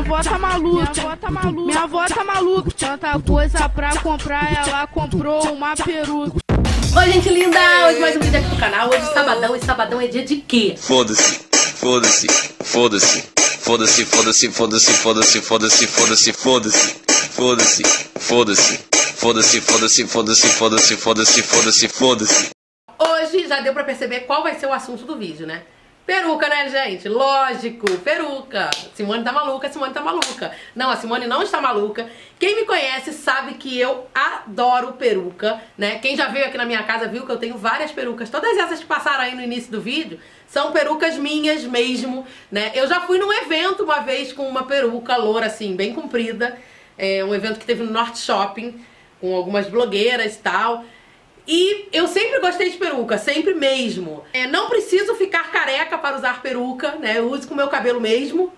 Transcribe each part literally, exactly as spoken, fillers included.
avó tá maluca, minha avó tá maluca, minha avó tá maluca. Tanta coisa pra comprar, ela comprou uma peruca. Oi, gente linda! Hoje mais um vídeo aqui no canal. Hoje é sabadão, e sabadão é dia de quê? Foda-se, foda-se, foda-se, foda-se, foda-se, foda-se, foda-se, foda-se, foda-se, foda-se, foda-se, foda-se, foda-se, foda-se, foda-se, foda-se, foda-se, foda-se, foda-se. Hoje já deu pra perceber qual vai ser o assunto do vídeo, né? Peruca, né, gente? Lógico, peruca. Simone tá maluca, Simone tá maluca. Não, a Simone não está maluca. Quem me conhece sabe que eu adoro peruca, né? Quem já veio aqui na minha casa viu que eu tenho várias perucas. Todas essas que passaram aí no início do vídeo são perucas minhas mesmo, né? Eu já fui num evento uma vez com uma peruca loura, assim, bem comprida. É um evento que teve no Norte Shopping, com algumas blogueiras e tal. E eu sempre gostei de peruca, sempre mesmo. É, não preciso ficar careca para usar peruca, né? Eu uso com o meu cabelo mesmo.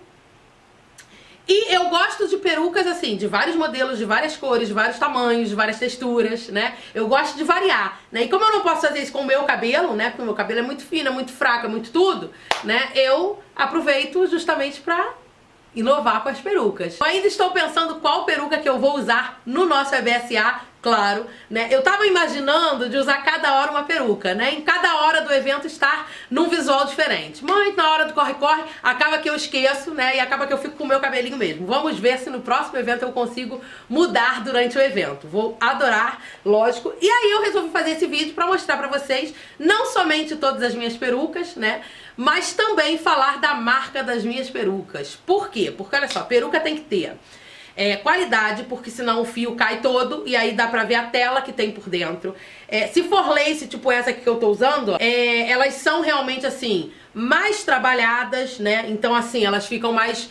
E eu gosto de perucas, assim, de vários modelos, de várias cores, de vários tamanhos, de várias texturas, né? Eu gosto de variar, né? E como eu não posso fazer isso com o meu cabelo, né? Porque o meu cabelo é muito fino, é muito fraco, é muito tudo, né? Eu aproveito justamente pra inovar com as perucas. Eu ainda estou pensando qual peruca que eu vou usar no nosso E B S A, claro, né? Eu tava imaginando de usar cada hora uma peruca, né? Em cada hora do evento estar num visual diferente. Mas na hora do corre-corre, acaba que eu esqueço, né? E acaba que eu fico com o meu cabelinho mesmo. Vamos ver se no próximo evento eu consigo mudar durante o evento. Vou adorar, lógico. E aí eu resolvi fazer esse vídeo pra mostrar pra vocês não somente todas as minhas perucas, né? Mas também falar da marca das minhas perucas. Por quê? Porque olha só, peruca tem que ter É, qualidade, porque senão o fio cai todo e aí dá pra ver a tela que tem por dentro. É, se for lace, tipo essa aqui que eu tô usando, é, elas são realmente assim, mais trabalhadas, né? Então assim, elas ficam mais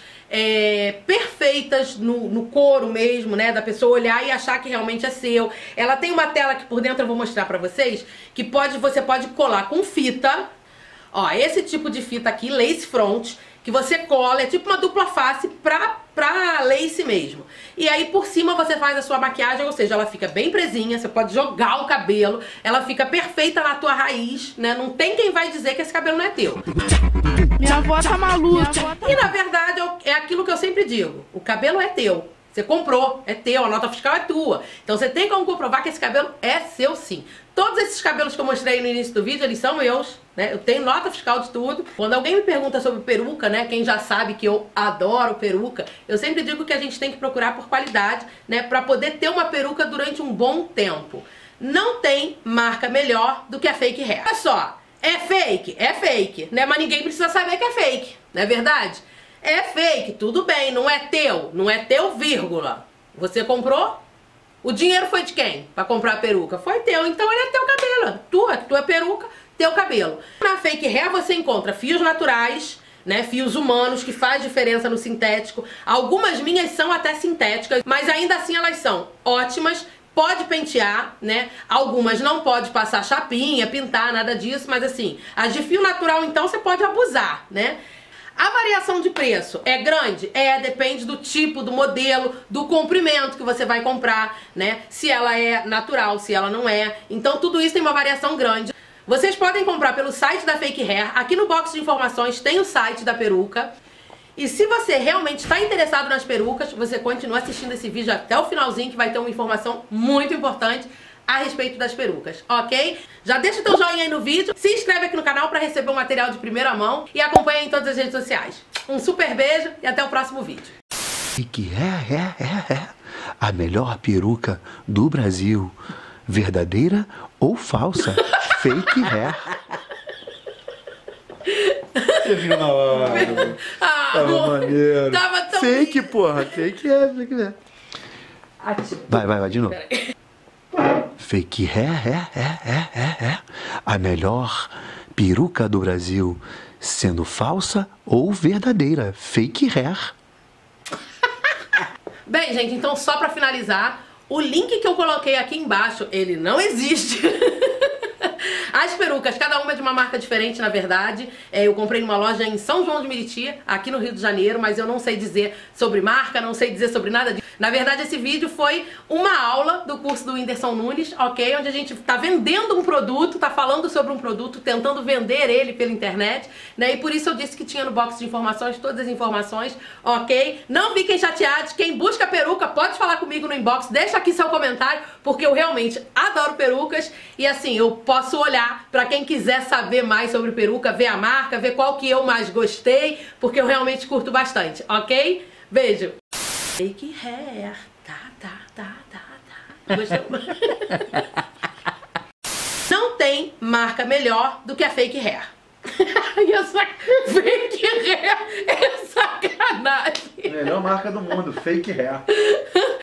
é, perfeitas no, no couro mesmo, né? Da pessoa olhar e achar que realmente é seu. Ela tem uma tela que por dentro eu vou mostrar pra vocês, que pode, você pode colar com fita. Ó, esse tipo de fita aqui, lace front, que você cola, é tipo uma dupla face pra, pra lace mesmo. E aí por cima você faz a sua maquiagem, ou seja, ela fica bem presinha, você pode jogar o cabelo, ela fica perfeita na tua raiz, né? Não tem quem vai dizer que esse cabelo não é teu. Minha avó tá maluca. E na verdade é aquilo que eu sempre digo, o cabelo é teu. Você comprou, é teu, a nota fiscal é tua. Então você tem como comprovar que esse cabelo é seu sim. Todos esses cabelos que eu mostrei no início do vídeo, eles são meus, né? Eu tenho nota fiscal de tudo. Quando alguém me pergunta sobre peruca, né? Quem já sabe que eu adoro peruca, eu sempre digo que a gente tem que procurar por qualidade, né? Pra poder ter uma peruca durante um bom tempo. Não tem marca melhor do que a Fake Hair. Olha só, é fake? É fake, né? Mas ninguém precisa saber que é fake, não é verdade? É fake, tudo bem, não é teu, não é teu, vírgula. Você comprou? O dinheiro foi de quem? Pra comprar a peruca? Foi teu, então ele é teu cabelo. Tua, tua peruca, teu cabelo. Na Fake Hair você encontra fios naturais, né, fios humanos, que faz diferença no sintético. Algumas minhas são até sintéticas, mas ainda assim elas são ótimas. Pode pentear, né? Algumas não pode passar chapinha, pintar, nada disso, mas assim, as de fio natural então você pode abusar, né? A variação de preço é grande? É, depende do tipo, do modelo, do comprimento que você vai comprar, né? Se ela é natural, se ela não é. Então tudo isso tem uma variação grande. Vocês podem comprar pelo site da Fake Hair. Aqui no box de informações tem o site da peruca. E se você realmente está interessado nas perucas, você continua assistindo esse vídeo até o finalzinho, que vai ter uma informação muito importante a respeito das perucas, ok? Já deixa o teu joinha aí no vídeo, se inscreve aqui no canal para receber o material de primeira mão e acompanha em todas as redes sociais. Um super beijo e até o próximo vídeo. Fake Hair, é, é, é. A melhor peruca do Brasil. Verdadeira ou falsa? Fake Hair. Você viu na hora? Ah, Tava maneiro. Tava tão... Fake, porra. Fake é, fake é. Ativa. Vai, vai, vai de novo. Peraí. Fake Hair, é, é, é, é, é. A melhor peruca do Brasil, sendo falsa ou verdadeira. Fake Hair. Bem, gente, então só pra finalizar, o link que eu coloquei aqui embaixo, ele não existe. As perucas, cada uma é de uma marca diferente, na verdade. É, eu comprei numa loja em São João de Meriti, aqui no Rio de Janeiro, mas eu não sei dizer sobre marca, não sei dizer sobre nada disso. Na verdade, esse vídeo foi uma aula do curso do Whindersson Nunes, ok? Onde a gente tá vendendo um produto, tá falando sobre um produto, tentando vender ele pela internet, né? E por isso eu disse que tinha no box de informações todas as informações, ok? Não fiquem chateados, quem busca peruca pode falar comigo no inbox, deixa aqui seu comentário, porque eu realmente adoro perucas e assim, eu posso olhar pra quem quiser saber mais sobre peruca, ver a marca, ver qual que eu mais gostei, porque eu realmente curto bastante, ok? Beijo! Fake hair, tá, tá, tá, tá, tá. Gostou? Não tem marca melhor do que a fake hair. E essa fake hair é sacanagem. Melhor marca do mundo, fake hair.